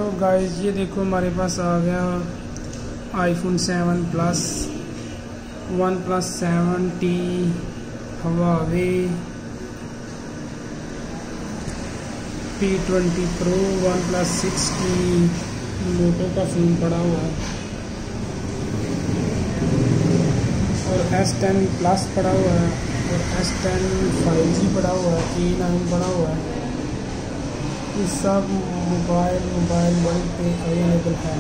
Hello guys, ये देखो हमारे पास आ गया iPhone 7 plus, OnePlus 7T, Huawei P20 Pro, OnePlus 6T, Moto का फ़ोन पड़ा हुआ है और S10 प्लस पड़ा हुआ है और S10 5G पड़ा हुआ है, E9 पड़ा हुआ है। ये सब मोबाइल वर्ल्ड पे अवेलेबल है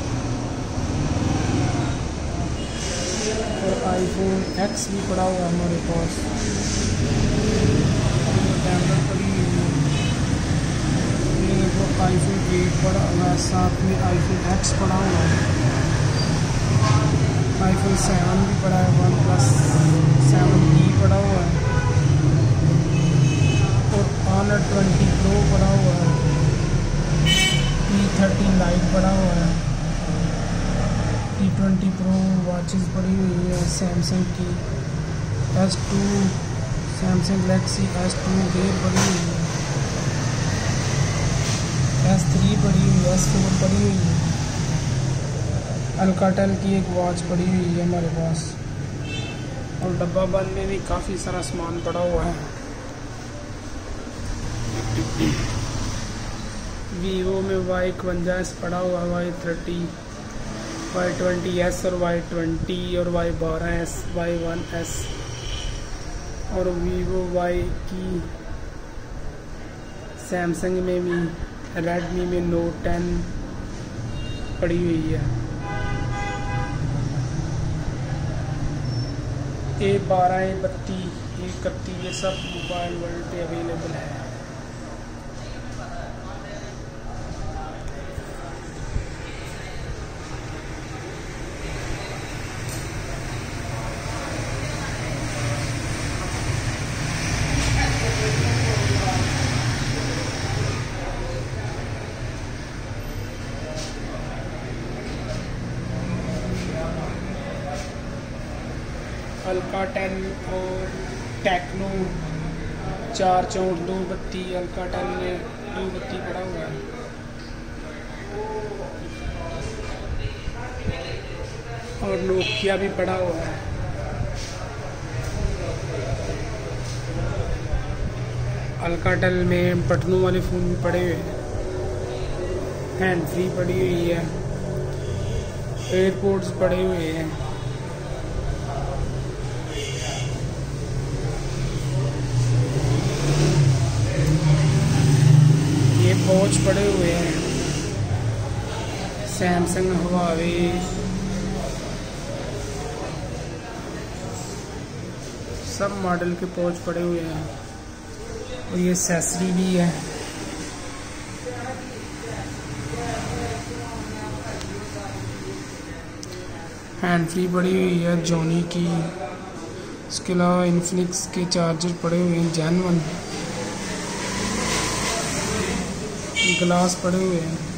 और आईफोन X भी पड़ा हुआ है हमारे पास। कैमरा पड़ी हुई है, ये देखो आईफोन 8 पड़ा हुआ है, साथ में आईफोन X पड़ा हुआ है, आईफोन 7 भी पड़ा है, वन प्लस 7T पड़ा हुआ है और Honor 20 Pro पड़ा हुआ है, P30 Lite पड़ा हुआ है, P20 Pro वॉचेस पड़ी हुई है, सैमसंग की S2, Samsung Galaxy S2 gear पड़ी हुई है, S3 पड़ी हुई है, S4 पड़ी हुई है, अल्काटेल की एक वॉच पड़ी हुई है हमारे पास और डब्बा बंद में भी काफ़ी सारा सामान पड़ा हुआ है। वीवो में Y51 पड़ा हुआ है, Y30, Y20s और Y20 और Y12s, Y1s और वीवो Y की सैमसंग में भी, रेडमी में नोट 10 पड़ी हुई है, A12, A32, A31, ये सब मोबाइल वर्ल्ड पे अवेलेबल है। अल्काटेल और टेक्नो 464 232, अल्काटेल में 232 पड़ा हुआ है और नोकिया भी पड़ा हुआ है। अल्काटेल में बटनों वाले फ़ोन भी पड़े हुए हैं, हैंड फ्री पड़ी हुई है, एयरपोर्ट्स पड़े हुए हैं, ये वॉच पड़े हुए हैं, सैमसंग, हवावे, सब मॉडल के पॉच पड़े हुए हैं और ये एक्सेसरी भी है। हैंड फ्री पड़ी हुई है जॉनी की, इसके अलावा इन्फिनिक्स के चार्जर पड़े हुए हैं, जेन 1 ग्लास पड़े हुए हैं।